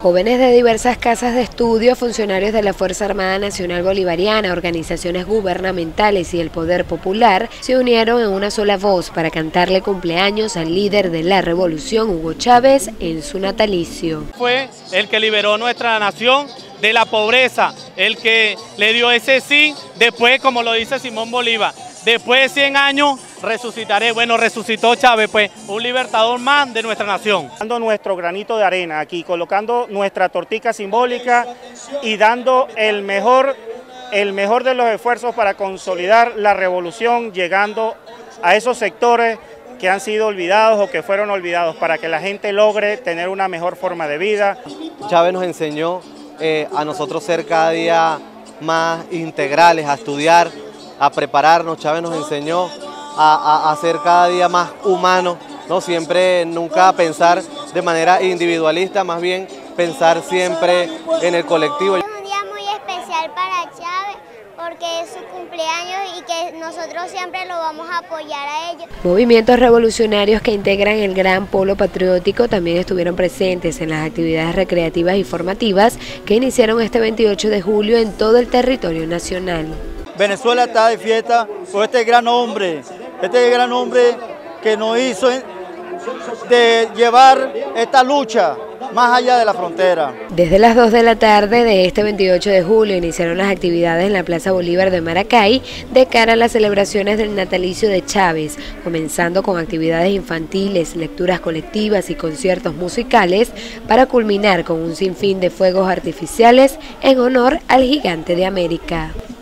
Jóvenes de diversas casas de estudio, funcionarios de la Fuerza Armada Nacional Bolivariana, organizaciones gubernamentales y el Poder Popular se unieron en una sola voz para cantarle cumpleaños al líder de la revolución, Hugo Chávez, en su natalicio. Fue el que liberó nuestra nación de la pobreza, el que le dio ese sí, después, como lo dice Simón Bolívar, después de 100 años resucitaré. Bueno, resucitó Chávez, pues, un libertador más de nuestra nación. Dando nuestro granito de arena aquí, colocando nuestra tortica simbólica y dando el mejor de los esfuerzos para consolidar la revolución, llegando a esos sectores que han sido olvidados o que fueron olvidados, para que la gente logre tener una mejor forma de vida. Chávez nos enseñó a nosotros ser cada día más integrales, a estudiar, a prepararnos. Chávez nos enseñó a ser cada día más humanos, ¿no? Siempre, nunca pensar de manera individualista, más bien pensar siempre en el colectivo. Es un día muy especial para Chávez porque es su cumpleaños y que nosotros siempre lo vamos a apoyar a ellos. Movimientos revolucionarios que integran el Gran Polo Patriótico también estuvieron presentes en las actividades recreativas y formativas que iniciaron este 28 de julio en todo el territorio nacional. Venezuela está de fiesta por este gran hombre que nos hizo de llevar esta lucha más allá de la frontera. Desde las 2 de la tarde de este 28 de julio iniciaron las actividades en la Plaza Bolívar de Maracay de cara a las celebraciones del natalicio de Chávez, comenzando con actividades infantiles, lecturas colectivas y conciertos musicales para culminar con un sinfín de fuegos artificiales en honor al gigante de América.